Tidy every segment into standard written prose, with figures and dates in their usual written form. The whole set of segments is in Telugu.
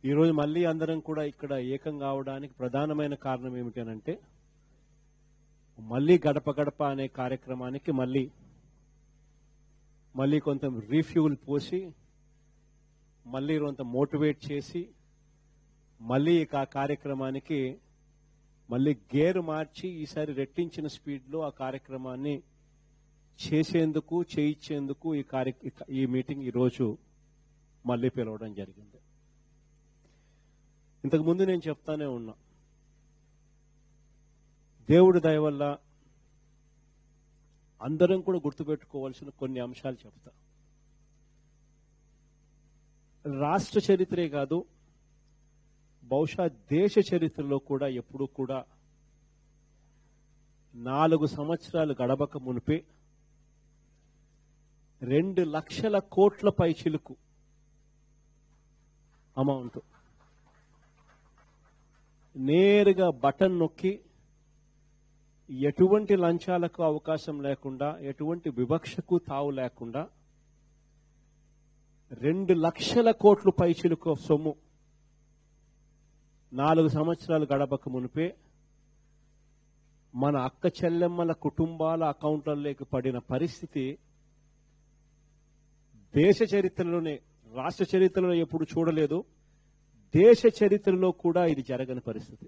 ఈరోజు మళ్ళీ అందరం కూడా ఇక్కడ ఏకం కావడానికి ప్రధానమైన కారణం ఏమిటనంటే మళ్ళీ గడప గడప అనే కార్యక్రమానికి మళ్ళీ కొంత రీఫ్యూల్ పోసి మళ్ళీ కొంత మోటివేట్ చేసి మళ్ళీ ఆ కార్యక్రమానికి మళ్ళీ గేరు మార్చి ఈసారి రెట్టించిన స్పీడ్లో ఆ కార్యక్రమాన్ని చేసేందుకు చేయించేందుకు ఈ మీటింగ్ ఈరోజు మళ్ళీ పిలవడం జరిగింది. ఇంతకుముందు నేను చెప్తానే ఉన్నా, దేవుడి దయ వల్ల అందరం కూడా గుర్తుపెట్టుకోవాల్సిన కొన్ని అంశాలు చెప్తా. రాష్ట్ర చరిత్రే కాదు, బహుశా దేశ చరిత్రలో కూడా ఎప్పుడూ కూడా 4 సంవత్సరాలు గడవక మునిపే 2 లక్షల కోట్ల పైచిలుకు అమౌంట్ నేరుగా బటన్ నొక్కి ఎటువంటి లంచాలకు అవకాశం లేకుండా, ఎటువంటి వివక్షకు తావు లేకుండా 2 లక్షల కోట్లు పైచిలుకు సొమ్ము 4 సంవత్సరాలు గడపక మునిపే మన అక్క చెల్లెమ్మల కుటుంబాల అకౌంట్లలోకి పడిన పరిస్థితి దేశ చరిత్రలోనే, రాష్ట్ర చరిత్రలో ఎప్పుడు చూడలేదు. దేశ చరిత్రలో కూడా ఇది జరగని పరిస్థితి.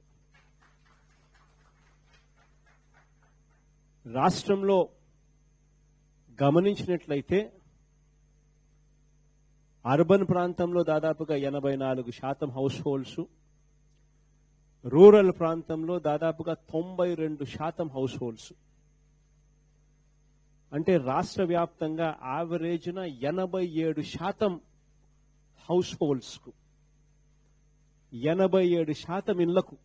రాష్ట్రంలో గమనించినట్లయితే అర్బన్ ప్రాంతంలో దాదాపుగా 84% హౌస్ హోల్డ్స్, రూరల్ ప్రాంతంలో దాదాపుగా 92% హౌస్ హోల్డ్స్. అంటే రాష్ట్ర వ్యాప్తంగా యావరేజ్న 87% హౌస్ హోల్డ్స్ కు, 87% ఇళ్లకు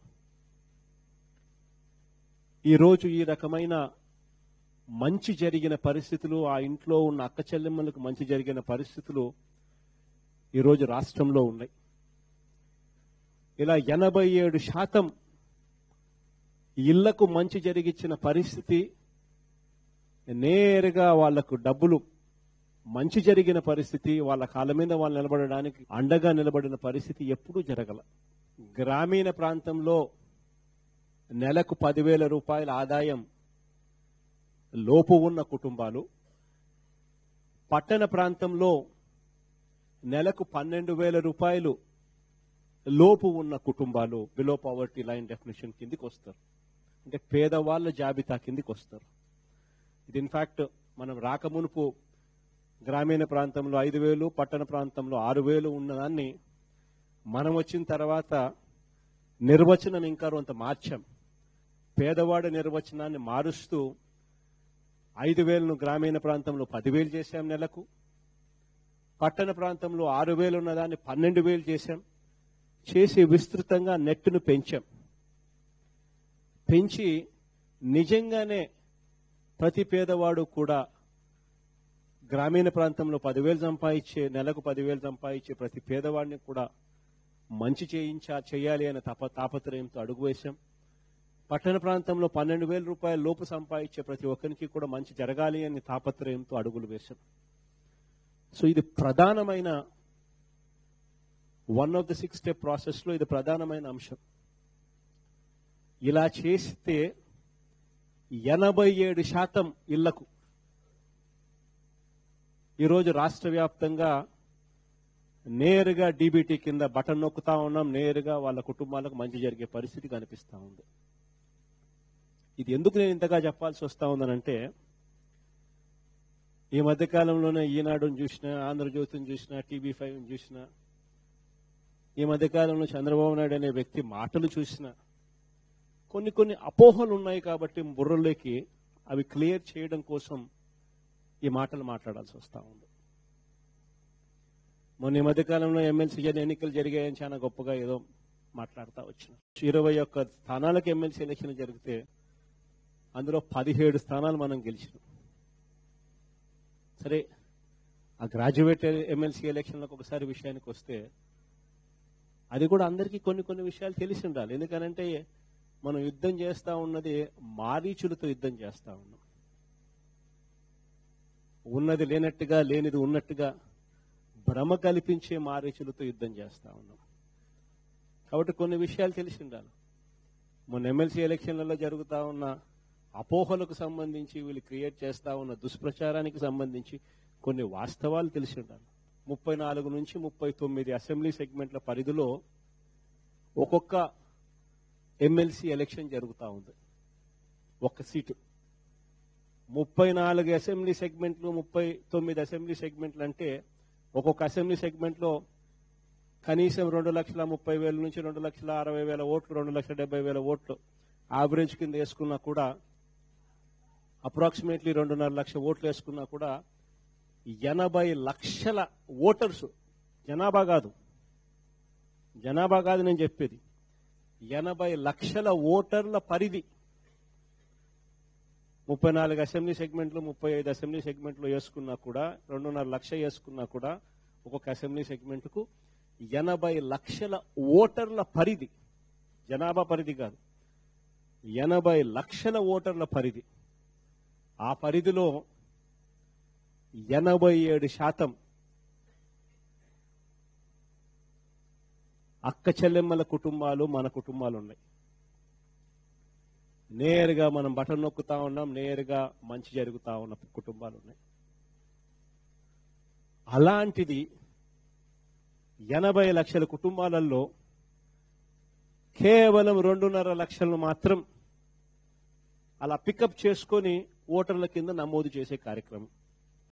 ఈరోజు ఈ రకమైన మంచి జరిగిన పరిస్థితులు, ఆ ఇంట్లో ఉన్న అక్క చెల్లెమ్మలకు మంచి జరిగిన పరిస్థితులు ఈరోజు రాష్ట్రంలో ఉన్నాయి. ఇలా 87% ఇళ్లకు మంచి జరిగించిన పరిస్థితి, నేరుగా వాళ్లకు డబ్బులు మంచి జరిగిన పరిస్థితి, వాళ్ళ కాళ్ళ మీద వాళ్ళు నిలబడడానికి అండగా నిలబడిన పరిస్థితి ఎప్పుడూ జరగల. గ్రామీణ ప్రాంతంలో నెలకు 10,000 రూపాయల ఆదాయం లోపు ఉన్న కుటుంబాలు, పట్టణ ప్రాంతంలో నెలకు 12,000 రూపాయలు లోపు ఉన్న కుటుంబాలు బిలో పవర్టీ లైన్ డెఫినేషన్ కిందికి వస్తారు. అంటే పేదవాళ్ళ జాబితా కిందికి వస్తారు. ఇది ఇన్ఫాక్ట్ మనం రాకమునుపు గ్రామీణ ప్రాంతంలో 5,000, పట్టణ ప్రాంతంలో 6,000 ఉన్నదాన్ని మనం వచ్చిన తర్వాత నిర్వచనం ఇంకా కొంత మార్చాం. పేదవాడి నిర్వచనాన్ని మారుస్తూ 5,000ను గ్రామీణ ప్రాంతంలో 10,000 చేశాం నెలకు, పట్టణ ప్రాంతంలో 6,000 ఉన్నదాన్ని 12,000 చేశాం. చేసి విస్తృతంగా నెట్ను పెంచి నిజంగానే ప్రతి పేదవాడు కూడా గ్రామీణ ప్రాంతంలో 10,000 సంపాదించే, నెలకు 10,000 సంపాదించే ప్రతి పేదవాడిని కూడా మంచి చేయాలి అనే తాపత్రయంతో అడుగు వేశాం. పట్టణ ప్రాంతంలో 12,000 రూపాయల లోపు సంపాదించే ప్రతి ఒక్కరికి కూడా మంచి జరగాలి అనే తాపత్రయంతో అడుగులు వేశాం. సో ఇది ప్రధానమైన వన్ ఆఫ్ ద 6 స్టెప్ ప్రాసెస్లో ఇది ప్రధానమైన అంశం. ఇలా చేస్తే 87% ఇళ్లకు ఈరోజు రాష్ట్ర వ్యాప్తంగా నేరుగా డీబీటీ కింద బటన్ నొక్కుతా ఉన్నాం, నేరుగా వాళ్ళ కుటుంబాలకు మంచి జరిగే పరిస్థితి కనిపిస్తూ ఉంది. ఇది ఎందుకు నేను ఇంతగా చెప్పాల్సి వస్తూ ఉందనంటే, ఈ మధ్యకాలంలోనే ఈనాడుని చూసినా, ఆంధ్రజ్యోతిని చూసినా, TV5ని చూసినా, ఈ మధ్యకాలంలో చంద్రబాబు నాయుడు అనే వ్యక్తి మాటలు చూసినా కొన్ని అపోహలు ఉన్నాయి. కాబట్టి బుర్రలోకి అవి క్లియర్ చేయడం కోసం ఈ మాటలు మాట్లాడాల్సి వస్తూ ఉంది. మొన్న ఈ మధ్యకాలంలో ఎమ్మెల్సీ ఎన్నికలు జరిగాయని చాలా గొప్పగా ఏదో మాట్లాడుతూ వచ్చిన. 21 స్థానాలకు ఎమ్మెల్సీ ఎలక్షన్ జరిగితే అందులో 17 స్థానాలు మనం గెలిచినాం. సరే, ఆ గ్రాడ్యుయేట్ ఎమ్మెల్సీ ఎలక్షన్లకు ఒకసారి విషయానికి వస్తే అది కూడా అందరికీ కొన్ని విషయాలు తెలిసి ఉండాలి. ఎందుకనంటే మనం యుద్ధం చేస్తూ ఉన్నది మారీచులతో యుద్ధం చేస్తూ ఉన్నాం. ఉన్నది లేనట్టుగా, లేనిది ఉన్నట్టుగా భ్రమ కల్పించే మారీచులతో యుద్ధం చేస్తూ ఉన్నాం. కాబట్టి కొన్ని విషయాలు తెలిసి ఉండాలి. మొన్న ఎమ్మెల్సీ ఎలక్షన్లలో జరుగుతూ ఉన్న అపోహలకు సంబంధించి వీళ్ళు క్రియేట్ చేస్తూ ఉన్న దుష్ప్రచారానికి సంబంధించి కొన్ని వాస్తవాలు తెలిసి ఉండాలి. 34 నుంచి 39 అసెంబ్లీ సెగ్మెంట్ల పరిధిలో ఒక్కొక్క ఎమ్మెల్సీ ఎలక్షన్ జరుగుతూ ఉంది. ఒక్క సీటు 34 అసెంబ్లీ సెగ్మెంట్లు, 39 అసెంబ్లీ సెగ్మెంట్లు అంటే ఒక్కొక్క అసెంబ్లీ సెగ్మెంట్లో కనీసం 2,30,000 నుంచి 2,60,000 ఓట్లు, 2,70,000 ఓట్లు యావరేజ్ కింద వేసుకున్నా కూడా, అప్రాక్సిమేట్లీ 2.5 లక్షల ఓట్లు వేసుకున్నా కూడా 80 లక్షల ఓటర్స్, జనాభా కాదు నేను చెప్పేది, 80 లక్షల ఓటర్ల పరిధి 34 అసెంబ్లీ సెగ్మెంట్లు, 35 అసెంబ్లీ సెగ్మెంట్లు వేసుకున్నా కూడా, 2.5 లక్షలు వేసుకున్నా కూడా ఒక్కొక్క అసెంబ్లీ సెగ్మెంట్కు 80 లక్షల ఓటర్ల పరిధి, జనాభా పరిధి కాదు, 80 లక్షల ఓటర్ల పరిధి. ఆ పరిధిలో 87% అక్క చెల్లెమ్మల కుటుంబాలు, మన కుటుంబాలు ఉన్నాయి. నేరుగా మనం బటన్ నొక్కుతా ఉన్నాం, నేరుగా మంచి జరుగుతా ఉన్న కుటుంబాలు ఉన్నాయి. అలాంటిది 80 లక్షల కుటుంబాలలో కేవలం 2.5 లక్షలను మాత్రం అలా పికప్ చేసుకొని ఓటర్ల కింద నమోదు చేసే కార్యక్రమం.